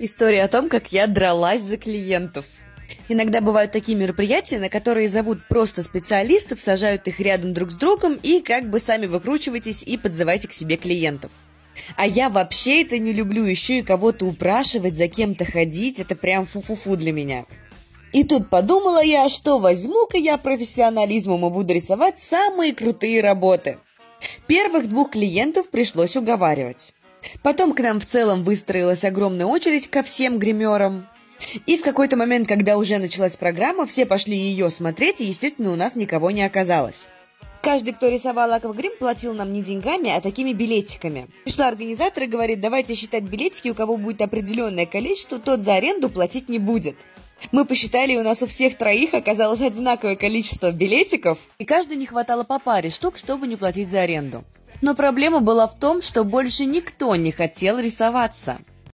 История о том, как я дралась за клиентов. Иногда бывают такие мероприятия, на которые зовут просто специалистов, сажают их рядом друг с другом и как бы сами выкручивайтесь и подзывайте к себе клиентов. А я вообще это не люблю, еще и кого-то упрашивать, за кем-то ходить, это прям фу-фу-фу для меня. И тут подумала я, что возьму-ка я профессионализмом и буду рисовать самые крутые работы. Первых 2 клиентов пришлось уговаривать. Потом к нам в целом выстроилась огромная очередь ко всем гримерам. И в какой-то момент, когда уже началась программа, все пошли ее смотреть, и, естественно, у нас никого не оказалось. Каждый, кто рисовал аквагрим, платил нам не деньгами, а такими билетиками. Пришла организатор и говорит: давайте считать билетики, у кого будет определенное количество, тот за аренду платить не будет. Мы посчитали, и у нас у всех 3 оказалось одинаковое количество билетиков, и каждый не хватало по паре штук, чтобы не платить за аренду. Но проблема была в том, что больше никто не хотел рисоваться.